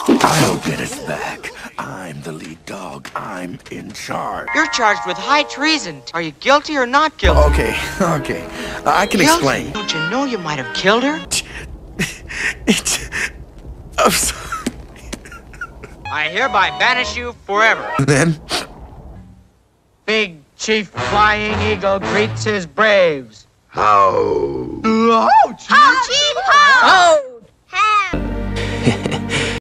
I'll get us back. I'm the lead dog. I'm in charge. You're charged with high treason. Are you guilty or not guilty? Okay. I can explain. Don't you know you might have killed her? I'm sorry. I hereby banish you forever. Then? Big Chief Flying Eagle greets his braves. How? Oh, Chief! Oh!